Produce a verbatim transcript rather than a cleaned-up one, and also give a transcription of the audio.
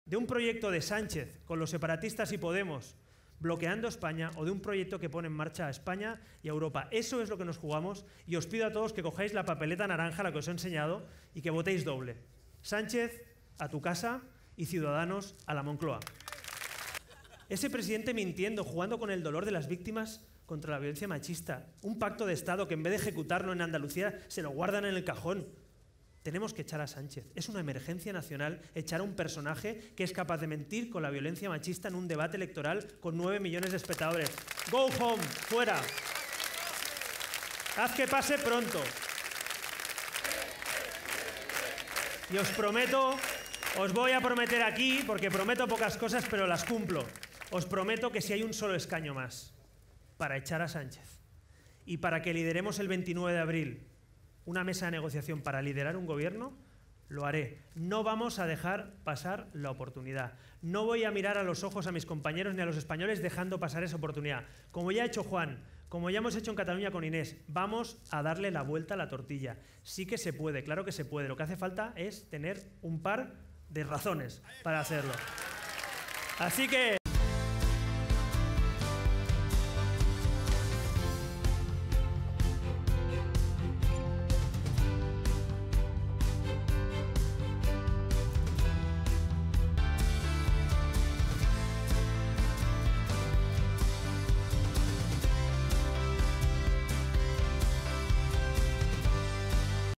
de un proyecto de Sánchez con los separatistas y Podemos bloqueando España o de un proyecto que pone en marcha a España y a Europa. Eso es lo que nos jugamos y os pido a todos que cojáis la papeleta naranja, la que os he enseñado, y que votéis doble. Sánchez, a tu casa, y Ciudadanos, a la Moncloa. Ese presidente mintiendo, jugando con el dolor de las víctimas contra la violencia machista. Un pacto de Estado que en vez de ejecutarlo en Andalucía se lo guardan en el cajón. Tenemos que echar a Sánchez. Es una emergencia nacional echar a un personaje que es capaz de mentir con la violencia machista en un debate electoral con nueve millones de espectadores. Go home, fuera. Haz que pase pronto. Y os prometo, os voy a prometer aquí, porque prometo pocas cosas, pero las cumplo. Os prometo que si hay un solo escaño más para echar a Sánchez y para que lideremos el veintinueve de abril una mesa de negociación para liderar un gobierno, lo haré. No vamos a dejar pasar la oportunidad. No voy a mirar a los ojos a mis compañeros ni a los españoles dejando pasar esa oportunidad. Como ya ha hecho Juan, como ya hemos hecho en Cataluña con Inés, vamos a darle la vuelta a la tortilla. Sí que se puede, claro que se puede. Lo que hace falta es tener un par de razones para hacerlo. Así que